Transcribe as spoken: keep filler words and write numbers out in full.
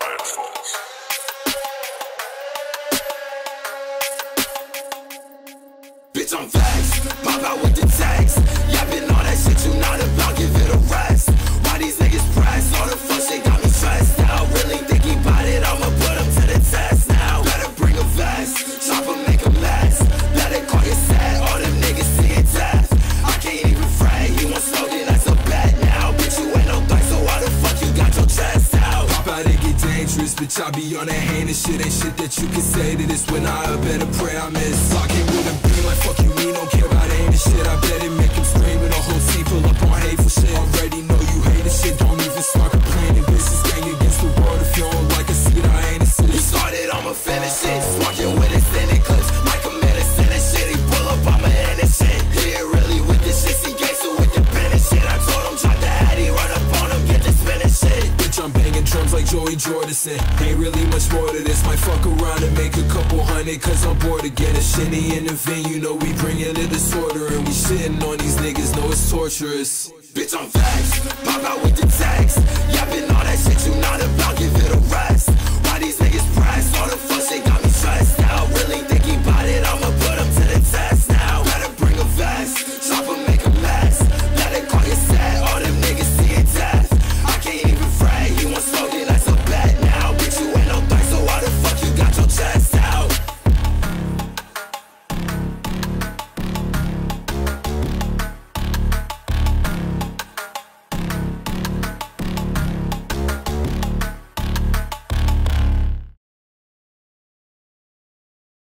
Bitch, I'm vexed, pop out with the text. Yapping all that shit you not about, give it a rest. Why these niggas press, all the fuck shit got me stressed out. Really thinking about it, I'ma put them to the test now. Better bring a vest, chop 'em, make a mess. Better call your set, all them niggas seeing death. I can't even fret, you want smoking, that's a bet now. Bitch, you ain't no dice, so why the fuck you got your chest out? Pop out and get dangerous, bitch, I be on that heinous shit. Ain't shit that you can say to this when I better pray I miss. Locking with a beam like fuck you mean, don't care about any shit. I bet it make him scream and the whole team pull up on hateful shit. Already know you hate this shit, don't even start complaining. Bitch, this gang against the world, if you don't like a seat, I ain't a city. You started, I'ma finish it. Smoking with his in clips, might commit a sin and shit. He pull up, I'ma end this shit. He ain't really with this shit, he gay so with the pen and shit. I told him drop the hat, he run up on him, get this spinning shit. Bitch, I'm banging drums like Joey Jordison. Ain't really much more to this, might fuck around and make a couple hundred, cause I'm bored to get a shinny in the venue. Know we bringing the disorder and we shitting on these niggas, know it's torturous. Bitch, I'm vexed, pop out with the text. Yapping all that shit you not about, give it a rest.